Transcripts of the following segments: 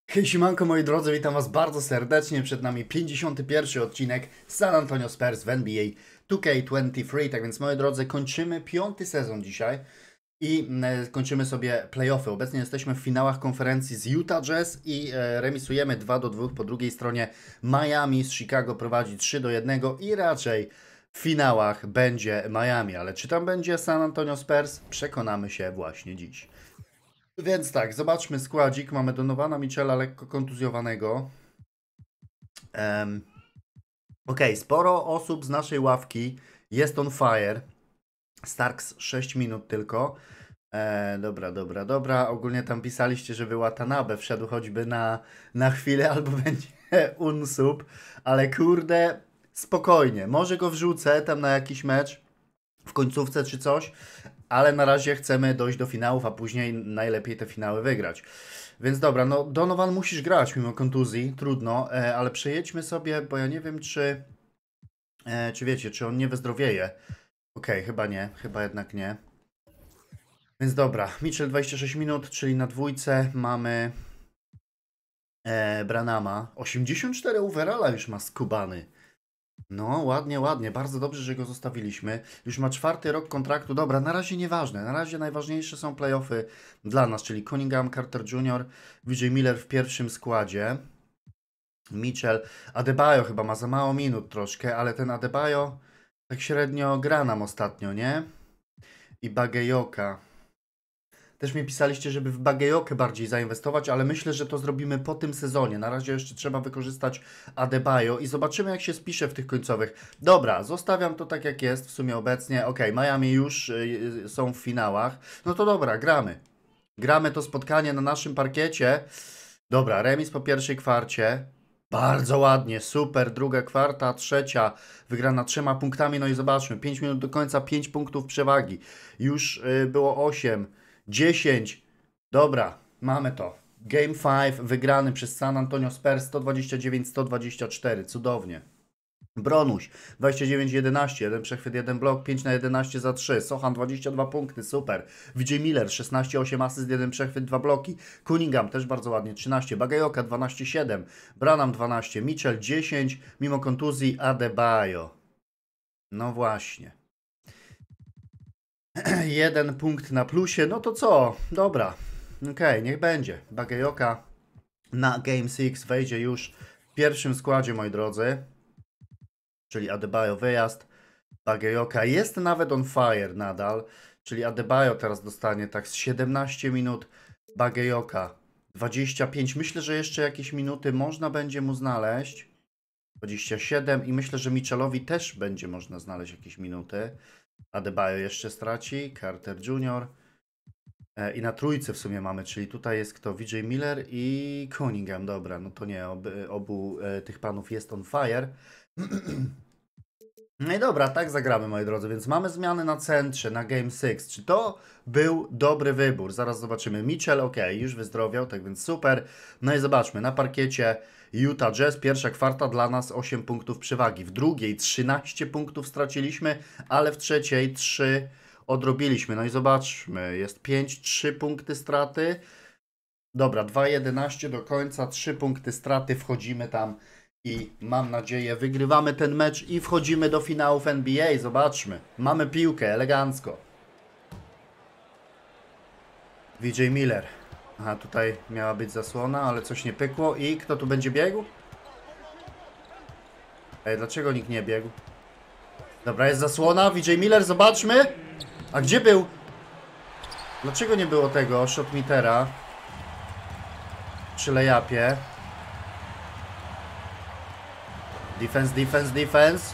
Hej, siemanko moi drodzy, witam was bardzo serdecznie. Przed nami 51. odcinek San Antonio Spurs w NBA 2K23. Tak więc moi drodzy, kończymy 5. sezon dzisiaj i kończymy sobie playoffy. Obecnie jesteśmy w finałach konferencji z Utah Jazz i remisujemy 2-2. Po drugiej stronie Miami z Chicago prowadzi 3-1 i raczej w finałach będzie Miami. Ale czy tam będzie San Antonio Spurs? Przekonamy się właśnie dziś. Więc tak, zobaczmy składzik. Mamy Donowana Mitchella lekko kontuzjowanego. Okej, sporo osób z naszej ławki jest on fire. Starks 6 minut tylko. Dobra. Ogólnie tam pisaliście, żeby Watanabe wszedł choćby na chwilę albo będzie unsub. Ale kurde, spokojnie. Może go wrzucę tam na jakiś mecz w końcówce czy coś. Ale na razie chcemy dojść do finałów, a później najlepiej te finały wygrać. Więc dobra, no Donovan musisz grać mimo kontuzji, trudno, ale przejedźmy sobie, bo ja nie wiem czy wiecie, czy on nie wyzdrowieje. Okej, chyba nie, chyba jednak nie. Więc dobra, Mitchell 26 minut, czyli na dwójce mamy Branama. 84 overalla już ma skubany. No, ładnie. Bardzo dobrze, że go zostawiliśmy. Już ma 4. rok kontraktu. Dobra, na razie nieważne. Na razie najważniejsze są playoffy dla nas, czyli Cunningham, Carter Jr., VJ Miller w pierwszym składzie. Mitchell. Adebayo chyba ma za mało minut troszkę, ale ten Adebayo tak średnio gra nam ostatnio, nie? I Bagejoka. Też mi pisaliście, żeby w Bagejokę bardziej zainwestować, ale myślę, że to zrobimy po tym sezonie. Na razie jeszcze trzeba wykorzystać Adebayo i zobaczymy, jak się spisze w tych końcowych. Dobra, zostawiam to tak, jak jest w sumie obecnie. Ok, Miami już są w finałach. No to dobra, gramy. Gramy to spotkanie na naszym parkiecie. Dobra, remis po pierwszej kwarcie. Bardzo ładnie, super. Druga kwarta, trzecia wygrana 3 punktami. No i zobaczmy, 5 minut do końca, 5 punktów przewagi. Już było 8. 10. Dobra, mamy to. Game 5 wygrany przez San Antonio Spurs 129-124. Cudownie. Bronuś 29-11, 1 przechwyt, 1 blok, 5 na 11 za 3. Sochan 22 punkty, super. VJ Miller 16-8 asyst, 1 przechwyt, 2 bloki. Cunningham też bardzo ładnie 13. Bagajoka 12-7. Branham 12. Mitchell 10. Mimo kontuzji Adebayo. No właśnie. 1 punkt na plusie, no to co? Dobra, okej, niech będzie. Bagajoka na Game 6 wejdzie już w pierwszym składzie, moi drodzy. Czyli Adebayo wyjazd. Bagajoka jest nawet on fire nadal. Czyli Adebayo teraz dostanie tak z 17 minut. Bagajoka 25. Myślę, że jeszcze jakieś minuty można będzie mu znaleźć. 27 i myślę, że Mitchellowi też będzie można znaleźć jakieś minuty. Adebayo jeszcze straci, Carter Jr. I na trójce w sumie mamy, czyli tutaj jest kto? VJ Miller i Cunningham. Dobra, no to nie, obu tych panów jest on fire. No i dobra, tak zagramy, moi drodzy, więc mamy zmiany na centrze, na Game 6. Czy to był dobry wybór? Zaraz zobaczymy. Mitchell, ok, już wyzdrowiał, tak więc super. No i zobaczmy, na parkiecie Utah Jazz, pierwsza kwarta dla nas 8 punktów przewagi. W drugiej 13 punktów straciliśmy, ale w trzeciej 3 odrobiliśmy. No i zobaczmy, jest 5, 3 punkty straty. Dobra, 2-11 do końca, 3 punkty straty, wchodzimy tam. I mam nadzieję, wygrywamy ten mecz i wchodzimy do finałów NBA. Zobaczmy. Mamy piłkę, elegancko. VJ Miller. Aha, tutaj miała być zasłona, ale coś nie pykło. I kto tu będzie biegł? Ej, dlaczego nikt nie biegł? Dobra, jest zasłona. VJ Miller, zobaczmy. A gdzie był? Dlaczego nie było tego shotmetera przy layupie? Defense.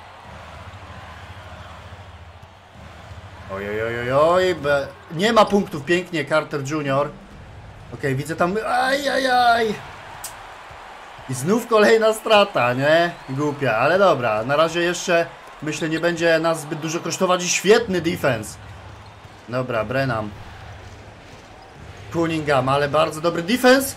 Oj. Nie ma punktów, pięknie, Carter Jr. Okej, widzę tam... Ajajaj! I znów kolejna strata, nie? Głupia, ale dobra. Na razie jeszcze, myślę, nie będzie nas zbyt dużo kosztować i świetny defense. Dobra, Branham. Cunningham, ale bardzo dobry defense.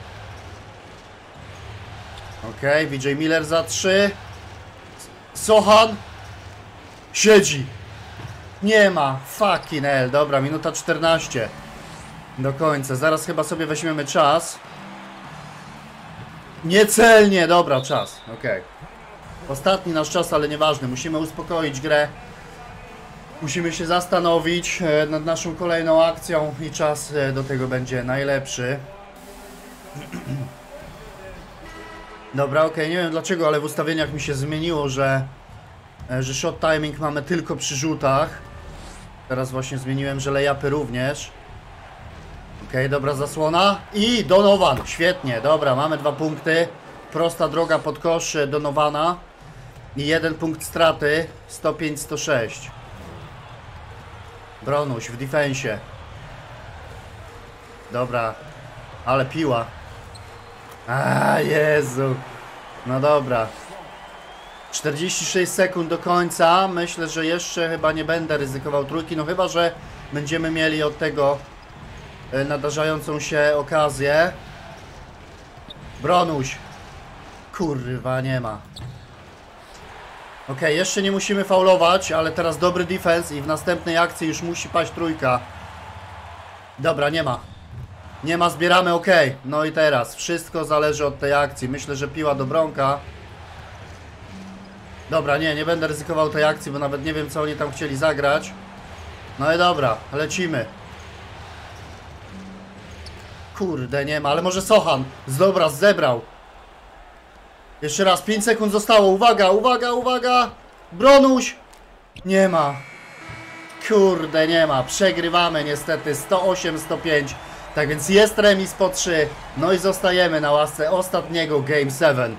Okej, VJ Miller za 3. Sochan. Siedzi. Nie ma. Fucking hell. Dobra, minuta 14. Do końca. Zaraz chyba sobie weźmiemy czas. Niecelnie, dobra, czas, okej. Ostatni nasz czas, ale nieważny, musimy uspokoić grę. Musimy się zastanowić nad naszą kolejną akcją i czas do tego będzie najlepszy. Dobra, okej, nie wiem dlaczego, ale w ustawieniach mi się zmieniło, że shot timing mamy tylko przy rzutach. Teraz właśnie zmieniłem, że layupy również. Okej, dobra zasłona. I Donovan, świetnie, dobra, mamy 2 punkty. Prosta droga pod kosz Donovana. I 1 punkt straty, 105-106. Bronuś w defensie. Dobra, ale piła. A Jezu. No dobra. 46 sekund do końca. Myślę, że jeszcze chyba nie będę ryzykował trójki. No chyba, że będziemy mieli od tego nadarzającą się okazję. Bronuś. Kurwa, nie ma. Okej, jeszcze nie musimy faulować, ale teraz dobry defense i w następnej akcji już musi paść trójka. Dobra, nie ma. Nie ma, zbieramy, ok. No i teraz wszystko zależy od tej akcji. Myślę, że piła do Bronka. Dobra, nie będę ryzykował tej akcji, bo nawet nie wiem, co oni tam chcieli zagrać. No i dobra, lecimy. Kurde, nie ma, ale może Sochan. Dobra, zebrał. Jeszcze raz, 5 sekund zostało. Uwaga, uwaga, uwaga. Bronuś. Nie ma. Kurde, nie ma. Przegrywamy niestety 108-105. Tak więc jest remis po 3. No i zostajemy na łasce ostatniego Game 7.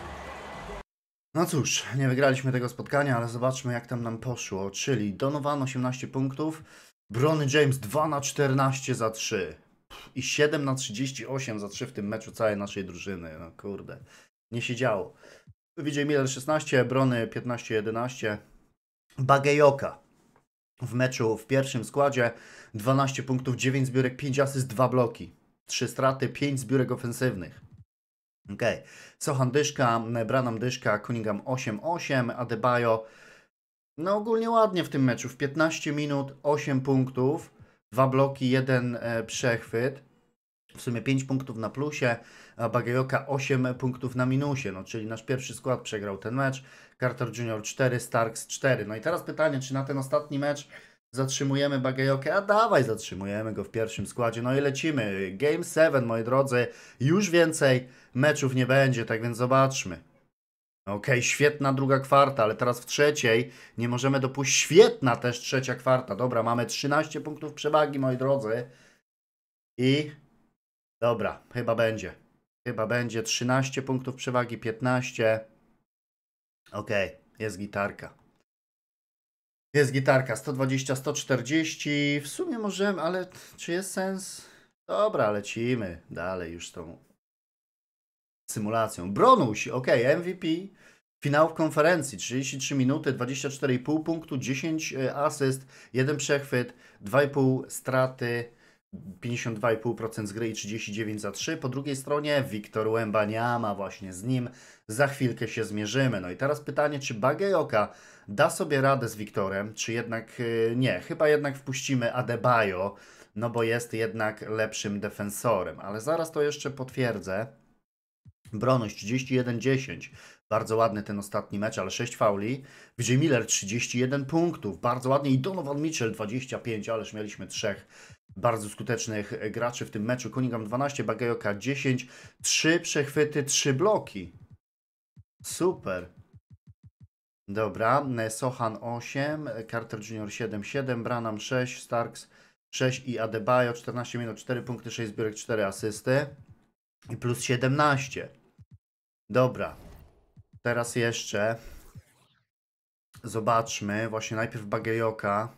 No cóż, nie wygraliśmy tego spotkania, ale zobaczmy jak tam nam poszło. Czyli Donovan 18 punktów, Bronny James 2 na 14 za 3 i 7 na 38 za 3 w tym meczu całej naszej drużyny. No kurde, nie się działo. VJ Miller 16, Bronny 15-11, Bagayoko w meczu w pierwszym składzie 12 punktów, 9 zbiórek, 5 asyst, 2 bloki, 3 straty, 5 zbiórek ofensywnych. Okej, Sochan dyszka, Branham dyszka, Cunningham 8-8, Adebayo no ogólnie ładnie w tym meczu, w 15 minut 8 punktów, 2 bloki, 1 przechwyt, w sumie 5 punktów na plusie, a Bagayoko 8 punktów na minusie, no czyli nasz pierwszy skład przegrał ten mecz, Carter Jr. 4, Starks 4. No i teraz pytanie, czy na ten ostatni mecz zatrzymujemy Bagayokę? A dawaj, zatrzymujemy go w pierwszym składzie. No i lecimy. Game 7, moi drodzy. Już więcej meczów nie będzie, tak więc zobaczmy. Okej, świetna druga kwarta, ale teraz w trzeciej nie możemy dopuścić. Świetna też trzecia kwarta. Dobra, mamy 13 punktów przewagi, moi drodzy. I dobra, chyba będzie. Chyba będzie 13 punktów przewagi, 15. Okej, jest gitarka. Jest gitarka 120, 140. W sumie możemy, ale czy jest sens? Dobra, lecimy dalej już z tą symulacją. Bronuś, ok, MVP. Finał w konferencji, 33 minuty, 24,5 punktu, 10 asyst, 1 przechwyt, 2,5 straty, 52,5% z gry i 39 za 3. Po drugiej stronie Wiktor Wembanyama, właśnie z nim za chwilkę się zmierzymy. No i teraz pytanie, czy Bagayoko da sobie radę z Wiktorem, czy jednak nie? Chyba jednak wpuścimy Adebayo, no bo jest jednak lepszym defensorem, ale zaraz to jeszcze potwierdzę. Bronuś 31-10. Bardzo ładny ten ostatni mecz, ale 6 fauli. VJ Miller 31 punktów. Bardzo ładnie. I Donovan Mitchell 25, ależ mieliśmy 3 bardzo skutecznych graczy w tym meczu. Cunningham 12, Bagayoko 10, 3 przechwyty, 3 bloki. Super. Dobra, Sochan 8, Carter Jr. 7, Branham 6, Starks 6 i Adebayo 14 minut, 4 punkty, 6 zbiórek, 4 asysty i plus 17. Dobra, teraz jeszcze zobaczmy, właśnie najpierw Bagayoko.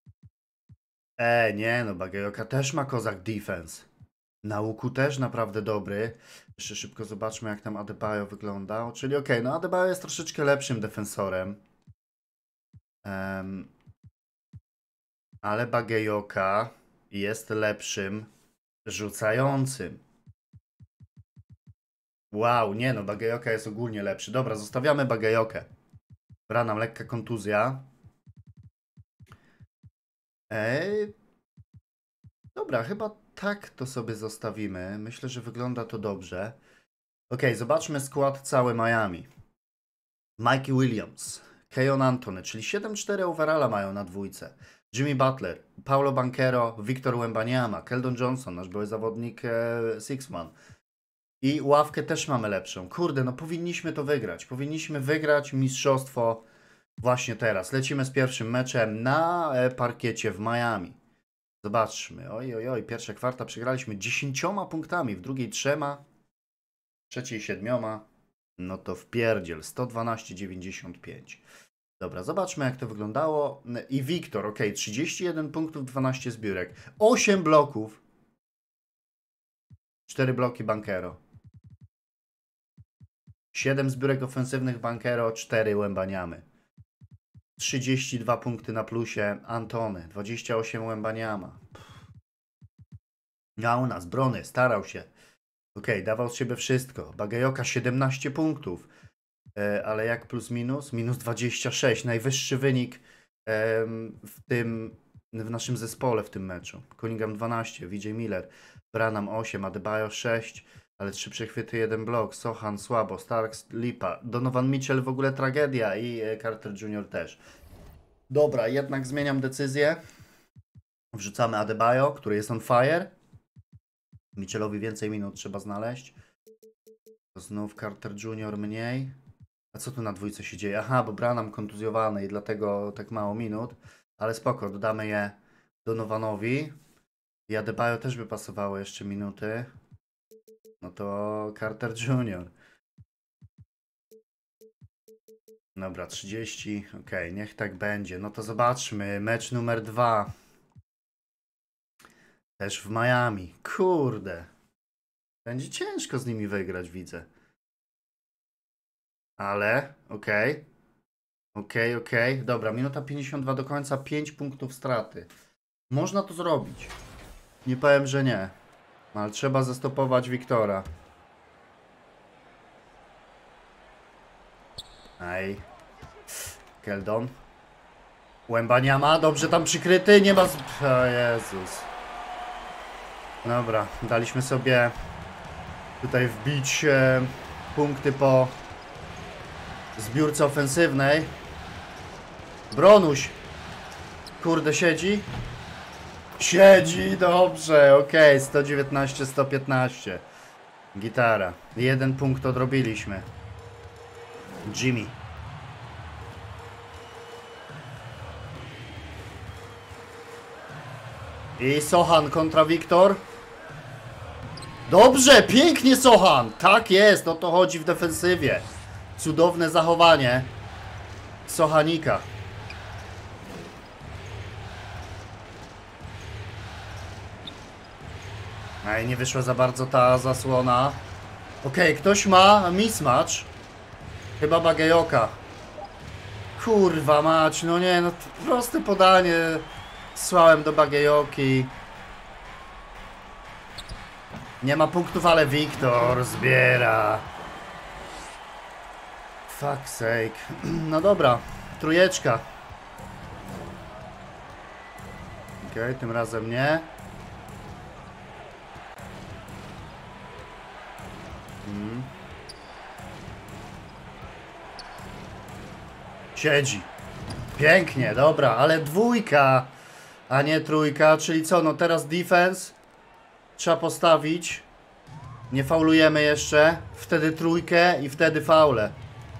Nie no, Bagayoko też ma kozak defense. Na łuku też naprawdę dobry. Jeszcze szybko zobaczmy jak tam Adebayo wyglądał. Czyli okej, no Adebayo jest troszeczkę lepszym defensorem. Ale Bagayoko jest lepszym rzucającym. Wow, nie no, Bagayoko jest ogólnie lepszy. Dobra, zostawiamy Bagayokę. Branham, lekka kontuzja. Dobra, chyba tak to sobie zostawimy. Myślę, że wygląda to dobrze. Okej, zobaczmy skład cały Miami. Mikey Williams, Keon Antony, czyli 7-4 overalla mają na dwójce. Jimmy Butler, Paulo Banchero, Victor Wembanyama, Keldon Johnson, nasz były zawodnik Sixman. I ławkę też mamy lepszą. Kurde, no powinniśmy to wygrać. Powinniśmy wygrać mistrzostwo właśnie teraz. Lecimy z pierwszym meczem na parkiecie w Miami. Zobaczmy. Oj, oj, oj. Pierwsza kwarta przegraliśmy 10 punktami, w drugiej 3, w trzeciej 7. No to wpierdziel. 112,95. Dobra, zobaczmy jak to wyglądało. I Wiktor, ok, 31 punktów, 12 zbiórek. 8 bloków. 4 bloki Banchero. 7 zbiórek ofensywnych Banchero, 4 Wembanyamy. 32 punkty na plusie Antony, 28 Wembanyama. A u nas Brony starał się. Okej, dawał z siebie wszystko. Bagajoka 17 punktów. Ale jak plus minus? Minus 26. Najwyższy wynik w naszym zespole w tym meczu. Cunningham 12, VJ Miller, Branham 8, Adebayo 6, ale 3 przechwyty, 1 blok, Sochan słabo, Starks lipa, Donovan Mitchell w ogóle tragedia i Carter Jr. też. Dobra, jednak zmieniam decyzję. Wrzucamy Adebayo, który jest on fire. Mitchellowi więcej minut trzeba znaleźć. To znów Carter Jr. mniej. A co tu na dwójce się dzieje? Aha, bo Branham kontuzjowany i dlatego tak mało minut. Ale spoko, dodamy je Donovanowi. I Adebayo też by pasowało jeszcze minuty. No to Carter Jr. Dobra, 30. Okej, niech tak będzie. No to zobaczmy. Mecz numer 2. Też w Miami. Kurde. Będzie ciężko z nimi wygrać, widzę. Ale, okej. Okej. Dobra, minuta 52 do końca, 5 punktów straty. Można to zrobić. Nie powiem, że nie. Ale trzeba zastopować Wiktora. Ej. Keldon. Wembanyama, dobrze tam przykryty, nie ma... O Jezus. Dobra, daliśmy sobie tutaj wbić punkty po zbiórce ofensywnej. Bronuś. Kurde, siedzi? Siedzi, dobrze, okej, 119-115. Gitara. 1 punkt odrobiliśmy. Jimmy. I Sochan kontra Wiktor. Dobrze, pięknie Sochan. Tak jest, o to chodzi w defensywie. Cudowne zachowanie Sochanika. Ej, nie wyszła za bardzo ta zasłona. Okej, ktoś ma mismatch. Chyba Bagajoka. Kurwa mać, no nie, no proste podanie. Słałem do Bagajoki. Nie ma punktów, ale Wiktor zbiera. Fuck sake. No dobra, trójeczka. Okej, tym razem nie. Siedzi. Pięknie, dobra, ale dwójka, a nie trójka, czyli co, no teraz defense trzeba postawić. Nie faulujemy jeszcze. Wtedy trójkę i wtedy faule.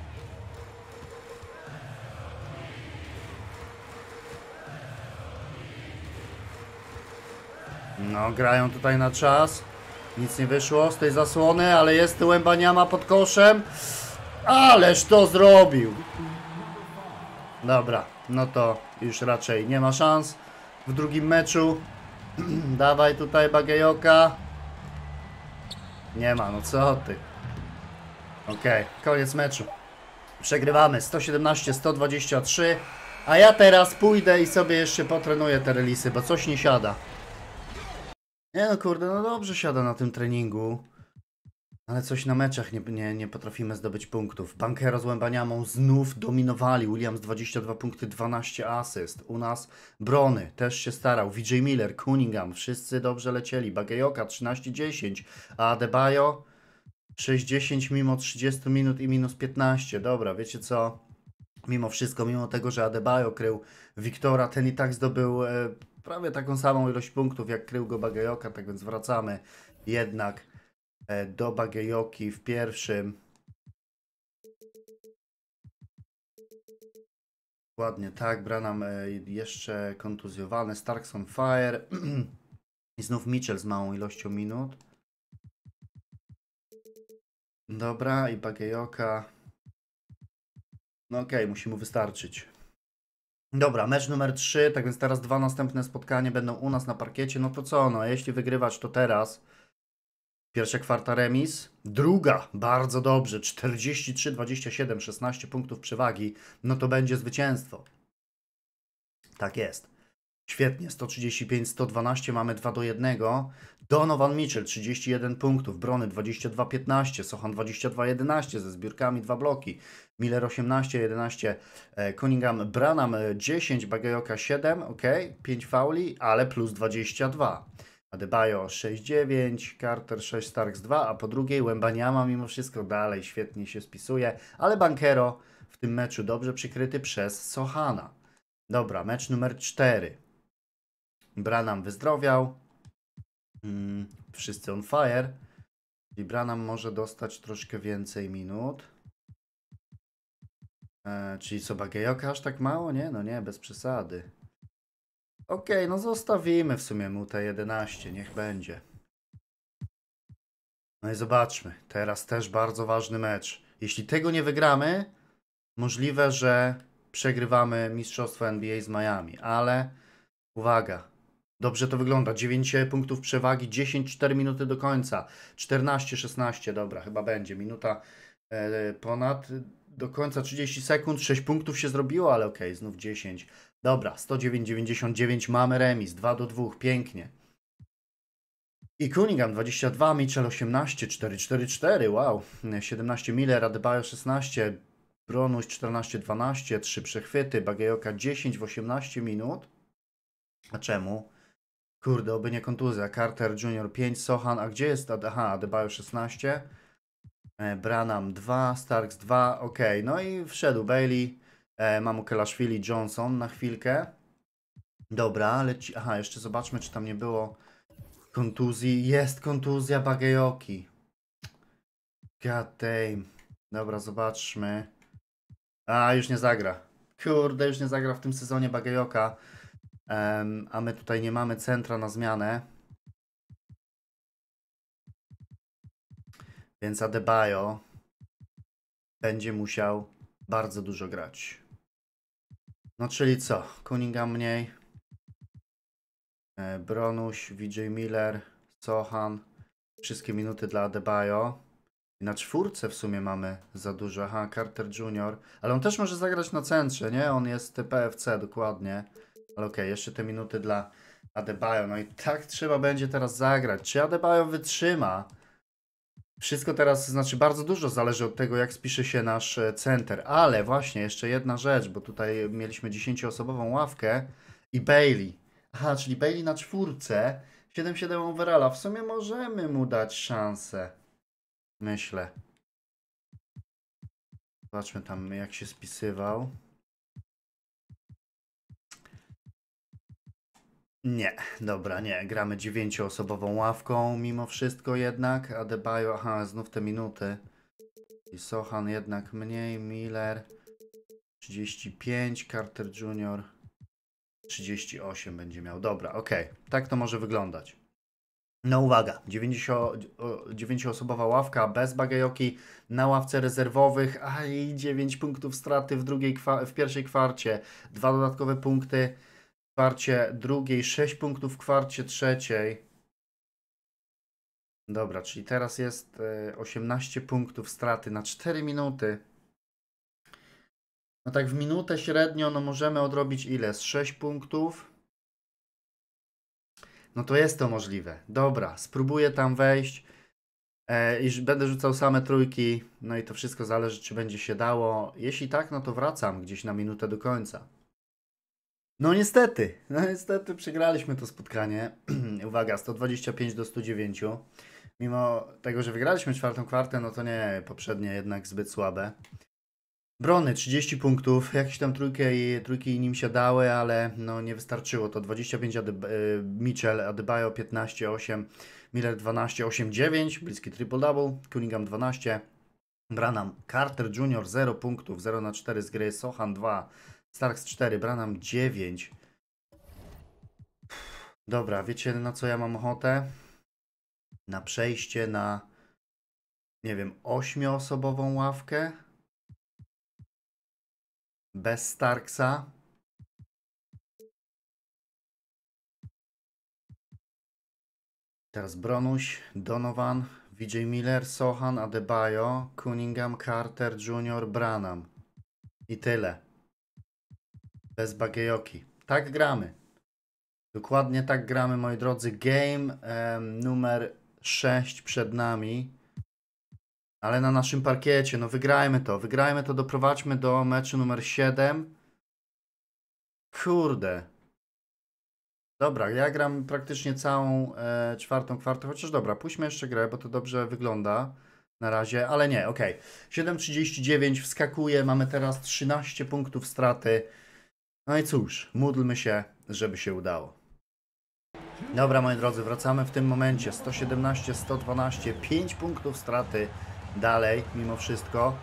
No, grają tutaj na czas. Nic nie wyszło z tej zasłony, ale jest Wembanyama pod koszem. Ależ to zrobił. Dobra, no to już raczej nie ma szans w drugim meczu. Dawaj tutaj Bagajoka. Nie ma, no co ty. Okej, koniec meczu. Przegrywamy 117-123. A ja teraz pójdę i sobie jeszcze potrenuję te relisy, bo coś nie siada. Nie no kurde, no dobrze siada na tym treningu. Ale coś na meczach nie potrafimy zdobyć punktów. Banchero z Wembanyamą znów dominowali. Williams 22 punkty, 12 asyst. U nas Brony też się starał. VJ Miller, Cunningham, wszyscy dobrze lecieli. Bagajoka 13-10. A Adebayo 6-10 mimo 30 minut i minus 15. Dobra, wiecie co? Mimo wszystko, mimo tego, że Adebayo krył Wiktora, ten i tak zdobył prawie taką samą ilość punktów, jak krył go Bagayoka, tak więc wracamy jednak do Bagayoki w pierwszym. Ładnie, tak, Branham jeszcze kontuzjowany, Starks on fire i znów Mitchell z małą ilością minut. Dobra, i Bagayoka. No okej, musi mu wystarczyć. Dobra, mecz numer 3, tak więc teraz 2 następne spotkania będą u nas na parkiecie. No to co, no jeśli wygrywać to teraz. Pierwsza kwarta remis, druga bardzo dobrze, 43-27, 16 punktów przewagi, no to będzie zwycięstwo. Tak jest. Świetnie, 135-112, mamy 2-1. Donovan Mitchell 31 punktów, Brony 22-15, Sochan 22-11 ze zbiórkami 2 bloki, Miller 18-11, Cunningham, Branham 10, Bagayoka 7, ok, 5 fauli, ale plus 22. Adebayo 6-9, Carter 6, Starks 2, a po drugiej Wembanyama mimo wszystko dalej świetnie się spisuje, ale Banchero w tym meczu dobrze przykryty przez Sochana. Dobra, mecz numer 4. Branham wyzdrowiał. Wszyscy on fire. I Branham może dostać troszkę więcej minut. Czyli co, Bagayoka aż tak mało? Nie, no nie, bez przesady. Okej, no zostawimy w sumie mu te 11, niech będzie. No i zobaczmy, teraz też bardzo ważny mecz. Jeśli tego nie wygramy, możliwe, że przegrywamy mistrzostwo NBA z Miami, ale uwaga, dobrze to wygląda. 9 punktów przewagi, 10-4 minuty do końca. 14-16, dobra, chyba będzie. Minuta ponad. Do końca 30 sekund, 6 punktów się zrobiło, ale okej, znów 10. Dobra, 109-99, mamy remis, 2-2, pięknie. I Cunningham 22, Mitchell 18, 4-4-4, wow. 17 Miller, Adebayo 16, Bronuś 14-12, 3 przechwyty, Bagayoka 10 w 18 minut. A czemu? Kurde, oby nie kontuzja. Carter Jr. 5, Sochan, a gdzie jest? Aha, Adebayo 16. Branham 2, Starks 2, ok. No i wszedł Bailey, Mamukelashvili, Johnson na chwilkę. Dobra, leci. Aha, jeszcze zobaczmy, czy tam nie było kontuzji. Jest kontuzja Bagayoki. God damn. Dobra, zobaczmy. A, już nie zagra. Kurde, już nie zagra w tym sezonie Bagayoka. A my tutaj nie mamy centra na zmianę. Więc Adebayo będzie musiał bardzo dużo grać. No czyli co? Cunningham mniej. Bronuś, VJ Miller, Sochan. Wszystkie minuty dla Adebayo. I na czwórce w sumie mamy za dużo. Aha, Carter Jr. Ale on też może zagrać na centrze, nie? On jest PFC dokładnie. Ale okej, jeszcze te minuty dla Adebayo. No i tak trzeba będzie teraz zagrać. Czy Adebayo wytrzyma? Wszystko teraz, znaczy bardzo dużo zależy od tego, jak spisze się nasz center. Ale właśnie, jeszcze jedna rzecz, bo tutaj mieliśmy 10-osobową ławkę i Bailey. Aha, czyli Bailey na czwórce, 7-7 overalla. W sumie możemy mu dać szansę. Myślę. Zobaczmy tam, jak się spisywał. Nie, dobra, nie. Gramy 9-osobową ławką mimo wszystko jednak. Adebayo, aha, znów te minuty. I Sochan jednak mniej, Miller 35, Carter Jr. 38 będzie miał. Dobra, okej. Tak to może wyglądać. No uwaga, 9-osobowa ławka bez Bagayoki na ławce rezerwowych, a i 9 punktów straty w pierwszej kwarcie, 2 dodatkowe punkty w kwarcie drugiej, 6 punktów w kwarcie trzeciej. Dobra, czyli teraz jest 18 punktów straty na 4 minuty. No tak w minutę średnio, no możemy odrobić ile? Z 6 punktów? No to jest to możliwe. Dobra, spróbuję tam wejść i będę rzucał same trójki. No i to wszystko zależy, czy będzie się dało. Jeśli tak, no to wracam gdzieś na minutę do końca. No niestety przegraliśmy to spotkanie. Uwaga, 125 do 109. Mimo tego, że wygraliśmy czwartą kwartę, no to nie, poprzednie jednak zbyt słabe. Brony 30 punktów, jakieś tam trójki nim się dały, ale no nie wystarczyło. To 25 Mitchell, Adebayo 15, 8, Miller 12, 8, 9, bliski triple-double, Cunningham 12, Branham, Carter Jr. 0 punktów, 0 na 4 z gry, Sochan 2, Starks 4, Branham 9. Dobra, wiecie na co ja mam ochotę? Na przejście na, nie wiem, 8-osobową ławkę? Bez Starksa? Teraz Bronuś, Donovan, VJ Miller, Sochan, Adebayo, Cunningham, Carter Jr., Branham. I tyle. Bez Bagiejoki. Tak gramy. Dokładnie tak gramy, moi drodzy. Game numer 6 przed nami. Ale na naszym parkiecie. No wygrajmy to. Wygrajmy to. Doprowadźmy do meczu numer 7. Kurde. Dobra, ja gram praktycznie całą czwartą kwartę. Chociaż dobra, puśćmy jeszcze grę, bo to dobrze wygląda na razie. Ale nie, okej. 7:39 wskakuje. Mamy teraz 13 punktów straty. No i cóż, módlmy się, żeby się udało. Dobra, moi drodzy, wracamy w tym momencie. 117-112, 5 punktów straty dalej, mimo wszystko.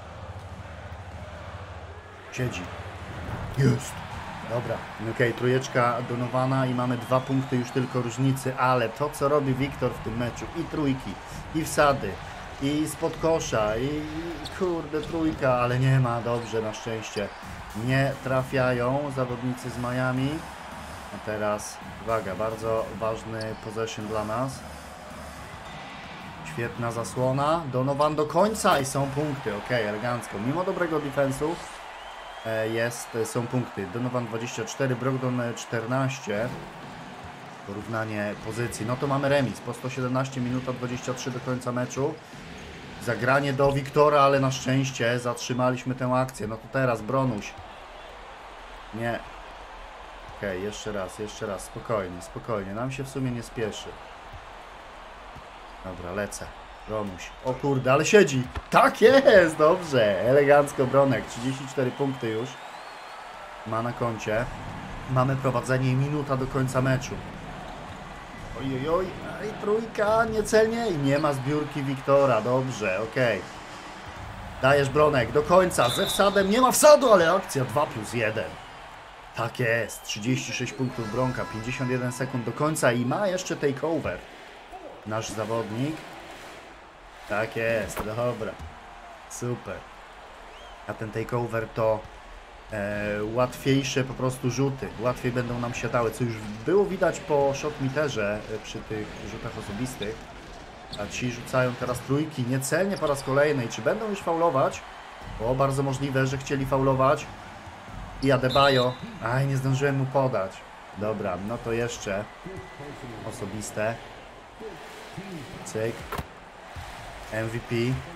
Siedzi. Jest. Dobra, okej, trójeczka Donowana i mamy 2 punkty już tylko różnicy, ale to co robi Wiktor w tym meczu, i trójki, i wsady, i spod kosza, i kurde trójka, ale nie ma, dobrze, na szczęście. Nie trafiają zawodnicy z Miami. A teraz, uwaga, bardzo ważny possession dla nas. Świetna zasłona. Donovan do końca i są punkty. Ok, elegancko. Mimo dobrego defensu są punkty. Donovan 24, Brogdon 14. Porównanie pozycji. No to mamy remis. Po 117 minuta 23 do końca meczu. Zagranie do Wiktora, ale na szczęście zatrzymaliśmy tę akcję. No to teraz Bronuś. Nie. Okej, jeszcze raz, spokojnie, spokojnie, nam się w sumie nie spieszy. Dobra, lecę, Bronuś, o kurde, ale siedzi, tak jest, dobrze, elegancko Bronek, 34 punkty już ma na koncie, mamy prowadzenie i minuta do końca meczu. Ojojoj, i trójka, niecelnie i nie ma zbiórki Wiktora, dobrze, okej. Dajesz Bronek, do końca, ze wsadem, nie ma wsadu, ale akcja 2+1. Tak jest, 36 punktów Bronka, 51 sekund do końca i ma jeszcze takeover. Nasz zawodnik. Tak jest, dobra. Super. A ten takeover to łatwiejsze po prostu rzuty. Łatwiej będą nam siadały, co już było widać po shotmeterze przy tych rzutach osobistych. A ci rzucają teraz trójki niecelnie po raz kolejny. I czy będą już faulować? O, bardzo możliwe, że chcieli faulować. I Adebayo. Aj, nie zdążyłem mu podać. Dobra, no to jeszcze osobiste. Cyk. MVP.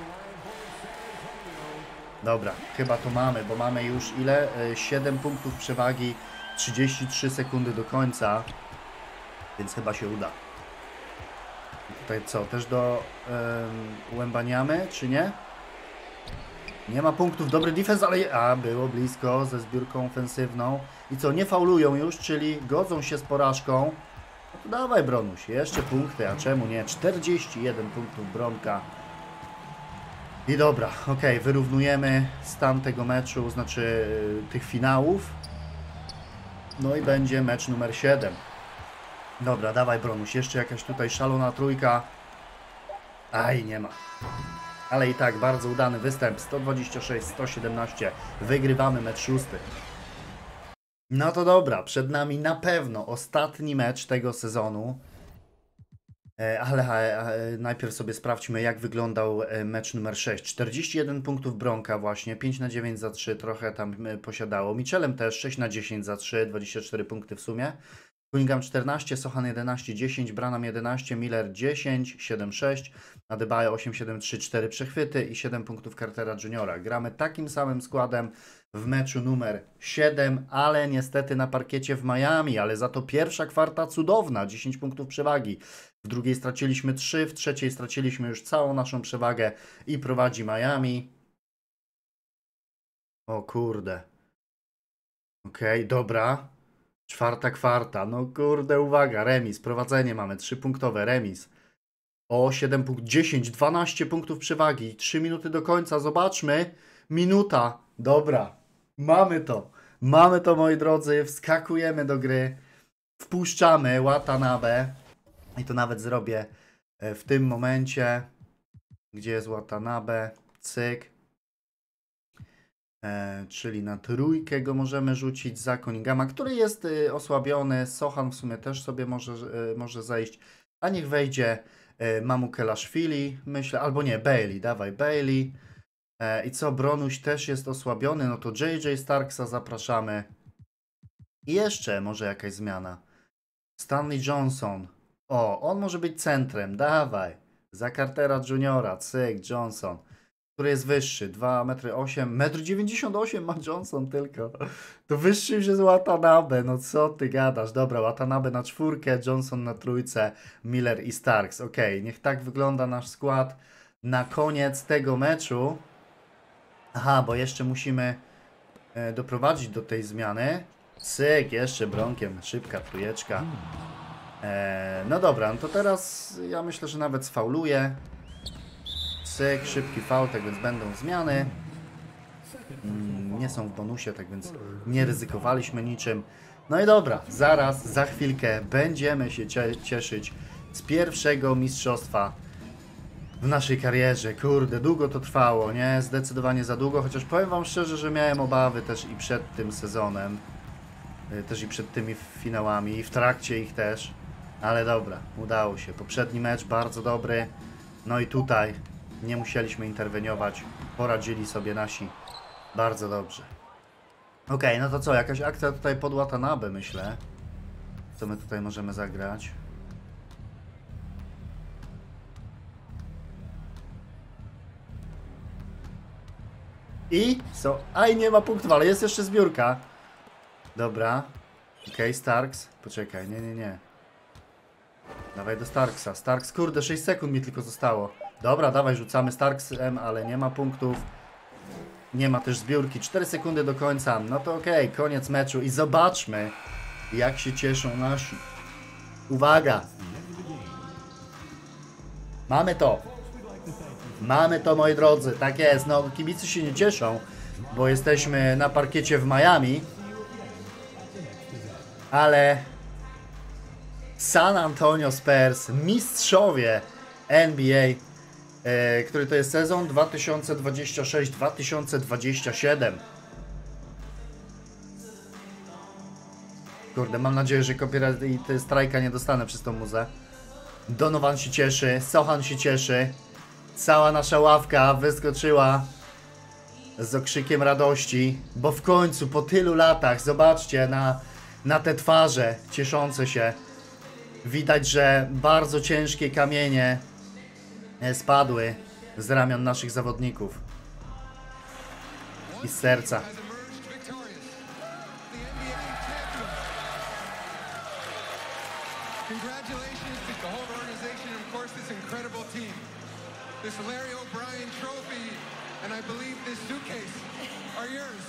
Dobra, chyba to mamy, bo mamy już ile? 7 punktów przewagi, 33 sekundy do końca. Więc chyba się uda. Tutaj co, też do Łębaniamy, czy nie? Nie ma punktów, dobry defense, ale... A, było blisko ze zbiórką ofensywną. I co, nie faulują już, czyli godzą się z porażką. No to dawaj Bronuś, jeszcze punkty, a czemu nie? 41 punktów Bronka. I dobra, okej, wyrównujemy stan tego meczu, znaczy tych finałów. No i będzie mecz numer 7. Dobra, dawaj Bronuś, jeszcze jakaś tutaj szalona trójka. Aj, nie ma. Ale i tak bardzo udany występ, 126-117, wygrywamy mecz 6. No to dobra, przed nami na pewno ostatni mecz tego sezonu, ale najpierw sobie sprawdźmy jak wyglądał mecz numer 6. 41 punktów Bronka właśnie, 5/9 za 3, trochę tam posiadało. Mitchellem też 6/10 za 3, 24 punkty w sumie. Cunningham 14, Sochan 11, 10, Branham 11, Miller 10, 7-6, Adebayo 8-7-3, 4 przechwyty i 7 punktów Cartera Juniora. Gramy takim samym składem w meczu numer 7, ale niestety na parkiecie w Miami, ale za to pierwsza kwarta cudowna, 10 punktów przewagi. W drugiej straciliśmy 3, w trzeciej straciliśmy już całą naszą przewagę i prowadzi Miami. O kurde. Okej, dobra. Czwarta kwarta. No kurde, uwaga, remis. Prowadzenie mamy, 3-punktowe, remis. O, 7 punktów, 10, 12 punktów przewagi. 3 minuty do końca, zobaczmy. Minuta. Dobra, mamy to. Mamy to, moi drodzy. Wskakujemy do gry. Wpuszczamy Watanabe. I to nawet zrobię w tym momencie. Gdzie jest Watanabe? Cyk. Czyli na trójkę go możemy rzucić za Cunninghama, który jest osłabiony. Sochan w sumie też sobie może zejść. A niech wejdzie Mamukelashvili, myślę, albo nie, Bailey, dawaj Bailey. I co, Bronuś też jest osłabiony, no to JJ Starksa zapraszamy. I jeszcze może jakaś zmiana. Stanley Johnson. O, on może być centrem, dawaj. Za Cartera Juniora, cyk, Johnson. Który jest wyższy, 2,8 m, 1,98 m ma Johnson tylko. To wyższy już jest Watanabe, no co ty gadasz. Dobra, Watanabe na czwórkę, Johnson na trójce, Miller i Starks. Okej, niech tak wygląda nasz skład na koniec tego meczu. Aha, bo jeszcze musimy doprowadzić do tej zmiany. Cyk, jeszcze Bronkiem, szybka trójeczka. No dobra, no to teraz ja myślę, że nawet sfauluję. Cyk, szybki faul, tak więc będą zmiany. Nie są w bonusie, tak więc nie ryzykowaliśmy niczym. No i dobra, zaraz, za chwilkę będziemy się cieszyć z pierwszego mistrzostwa w naszej karierze. Kurde, długo to trwało, nie? Zdecydowanie za długo, chociaż powiem wam szczerze, że miałem obawy też i przed tym sezonem. Też i przed tymi finałami, i w trakcie ich też. Ale dobra, udało się. Poprzedni mecz bardzo dobry. No i tutaj nie musieliśmy interweniować. Poradzili sobie nasi bardzo dobrze. Okej, no to co? Jakaś akcja tutaj pod Watanabe, myślę. Co my tutaj możemy zagrać? I co? Aj, nie ma punktów, ale jest jeszcze zbiórka. Dobra. Okej, Starks. Poczekaj, nie. Dawaj do Starksa. Starks, kurde, 6 sekund mi tylko zostało. Dobra, dawaj, rzucamy Starksem, ale nie ma punktów. Nie ma też zbiórki. 4 sekundy do końca. No to okej, koniec meczu i zobaczmy, jak się cieszą nasi. Uwaga! Mamy to. Mamy to, moi drodzy. Tak jest. No, kibicy się nie cieszą, bo jesteśmy na parkiecie w Miami. Ale San Antonio Spurs, mistrzowie NBA, który to jest sezon 2026-2027. Kurde, mam nadzieję, że copyright i strajka nie dostanę przez tą muzę. Donovan się cieszy, Sochan się cieszy. Cała nasza ławka wyskoczyła z okrzykiem radości, bo w końcu po tylu latach, zobaczcie na te twarze cieszące się. Widać, że bardzo ciężkie kamienie spadły z ramion naszych zawodników i z serca. Congratulations to the whole organization and of course this incredible team. This Larry O'Brien trophy and I believe this suitcase are yours.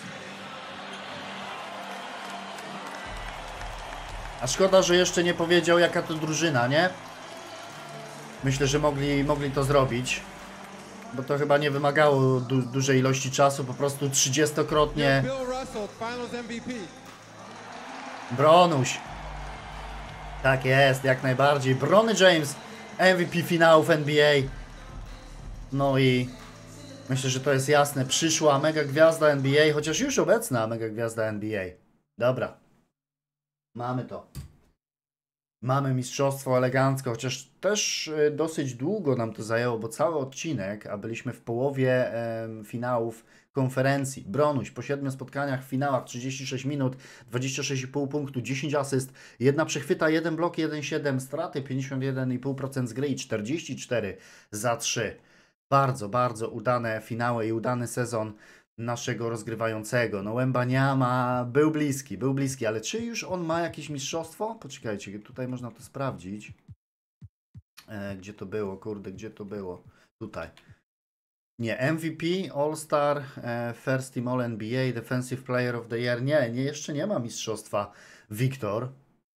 A szkoda, że jeszcze nie powiedział, jaka to drużyna, nie? Myślę, że mogli to zrobić. Bo to chyba nie wymagało dużej ilości czasu, po prostu 30-krotnie. Bill Russell, Finals MVP. Bronuś. Tak jest, jak najbardziej. Bronny James, MVP finałów NBA. No i myślę, że to jest jasne. Przyszła mega gwiazda NBA, chociaż już obecna mega gwiazda NBA. Dobra. Mamy to. Mamy mistrzostwo elegancko, chociaż też dosyć długo nam to zajęło, bo cały odcinek, a byliśmy w połowie finałów konferencji. Bronuś po 7 spotkaniach w finałach 36 minut, 26,5 punktu, 10 asyst, 1 przechwyta, 1 blok, 1,7 straty, 51,5% z gry i 44 za 3. Bardzo, bardzo udane finały i udany sezon naszego rozgrywającego. No Wembanyama był bliski, ale czy już on ma jakieś mistrzostwo? Poczekajcie, tutaj można to sprawdzić. Gdzie to było? Kurde, gdzie to było? Tutaj. Nie, MVP, All-Star, First Team All-NBA, Defensive Player of the Year. Nie, jeszcze nie ma mistrzostwa Wiktor.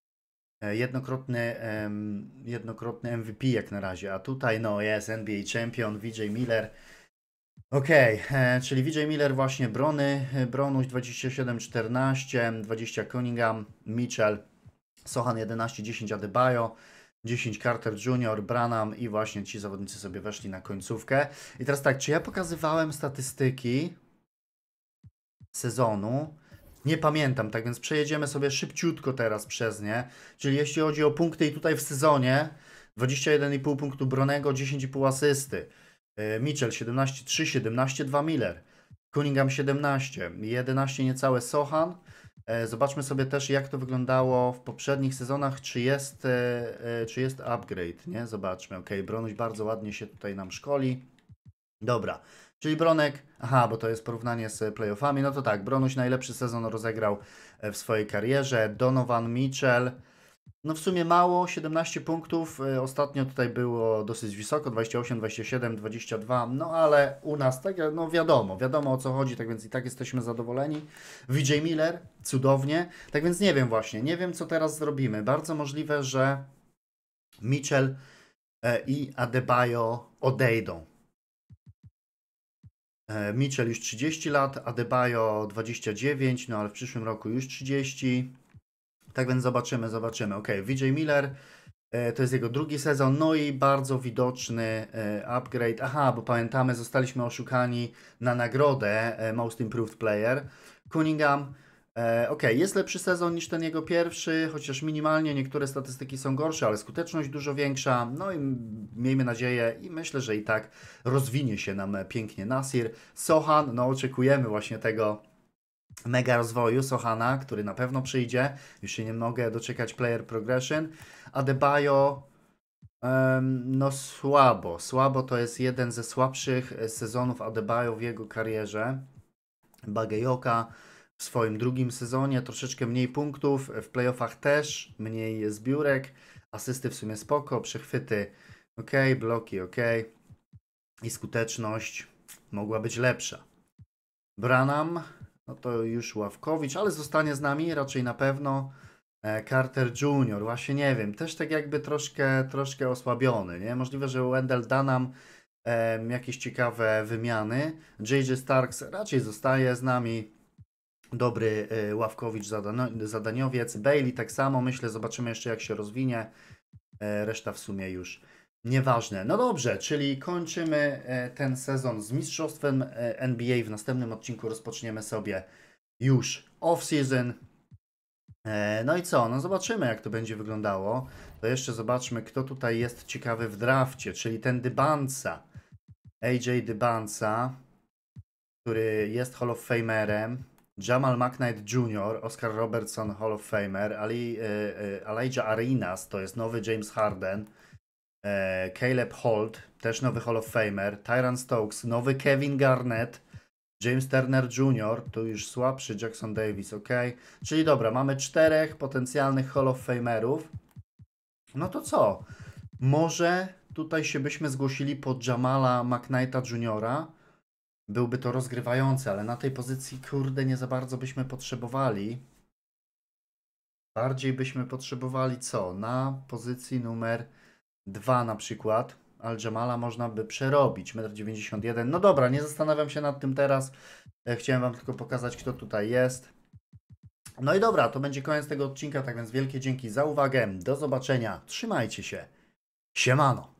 Jednokrotny MVP jak na razie, a tutaj no jest NBA Champion, VJ Miller. Okej, czyli VJ Miller właśnie Bronuś 27-14, 20 Cunningham, Mitchell, Sochan 11-10 Adebayo, 10 Carter Jr., Branham i właśnie ci zawodnicy sobie weszli na końcówkę. I teraz tak, czy ja pokazywałem statystyki sezonu? Nie pamiętam, tak więc przejedziemy sobie szybciutko teraz przez nie. Czyli jeśli chodzi o punkty i tutaj w sezonie 21,5 punktu Bronego, 10,5 asysty. Mitchell 17,3, 17,2 Miller. Cunningham 17, 11 niecałe Sochan. Zobaczmy sobie też jak to wyglądało w poprzednich sezonach, czy jest upgrade, nie? Zobaczmy, ok, Bronuś bardzo ładnie się tutaj nam szkoli. Dobra, czyli Bronek, aha, bo to jest porównanie z playoffami, no to tak, Bronuś najlepszy sezon rozegrał w swojej karierze, Donovan Mitchell, no w sumie mało, 17 punktów, ostatnio tutaj było dosyć wysoko, 28, 27, 22, no ale u nas tak, no wiadomo o co chodzi, tak więc i tak jesteśmy zadowoleni. VJ Miller, cudownie, tak więc nie wiem właśnie, nie wiem co teraz zrobimy, bardzo możliwe, że Mitchell i Adebayo odejdą. Mitchell już 30 lat, Adebayo 29, no ale w przyszłym roku już 30. Tak więc zobaczymy. Ok, VJ Miller, to jest jego drugi sezon, no i bardzo widoczny upgrade. Aha, bo pamiętamy, zostaliśmy oszukani na nagrodę Most Improved Player. Cunningham, ok, jest lepszy sezon niż ten jego pierwszy, chociaż minimalnie niektóre statystyki są gorsze, ale skuteczność dużo większa. No i miejmy nadzieję i myślę, że i tak rozwinie się nam pięknie Nasir. Sochan, no oczekujemy właśnie tego mega rozwoju Sochana, który na pewno przyjdzie. Już się nie mogę doczekać player progression. Adebayo, no słabo. To jest jeden ze słabszych sezonów Adebayo w jego karierze. Bagayoko w swoim drugim sezonie troszeczkę mniej punktów, w playoffach też mniej zbiórek, asysty w sumie spoko, przechwyty ok, bloki ok i skuteczność mogła być lepsza. Branham, no to już Ławkowicz, ale zostanie z nami raczej na pewno. Carter Jr., właśnie nie wiem, też tak jakby troszkę osłabiony, nie? Możliwe, że Wendell Dunham jakieś ciekawe wymiany. JJ Starks raczej zostaje z nami. Dobry Ławkowicz, zadaniowiec. Bailey tak samo, myślę, zobaczymy jeszcze jak się rozwinie. Reszta w sumie już nieważne. No dobrze, czyli kończymy ten sezon z mistrzostwem NBA. W następnym odcinku rozpoczniemy sobie już off-season. No i co? No zobaczymy jak to będzie wyglądało. To jeszcze zobaczmy kto tutaj jest ciekawy w drafcie, czyli ten Dybanca. AJ Dybanca, który jest Hall of Famerem. Jamal McKnight Jr., Oscar Robertson Hall of Famer, Elijah Arenas to jest nowy James Harden, Caleb Holt też nowy Hall of Famer, Tyron Stokes nowy Kevin Garnett, James Turner Jr., to już słabszy Jackson Davis, ok? Czyli dobra, mamy 4 potencjalnych Hall of Famerów. No to co? Może tutaj się byśmy zgłosili pod Jamala McKnighta Jr., byłby to rozgrywający, ale na tej pozycji, kurde, nie za bardzo byśmy potrzebowali. Bardziej byśmy potrzebowali co? Na pozycji numer 2 na przykład. Al-Jamala można by przerobić. 1,91 m. No dobra, nie zastanawiam się nad tym teraz. Chciałem wam tylko pokazać, kto tutaj jest. No i dobra, to będzie koniec tego odcinka, tak więc wielkie dzięki za uwagę. Do zobaczenia. Trzymajcie się. Siemano.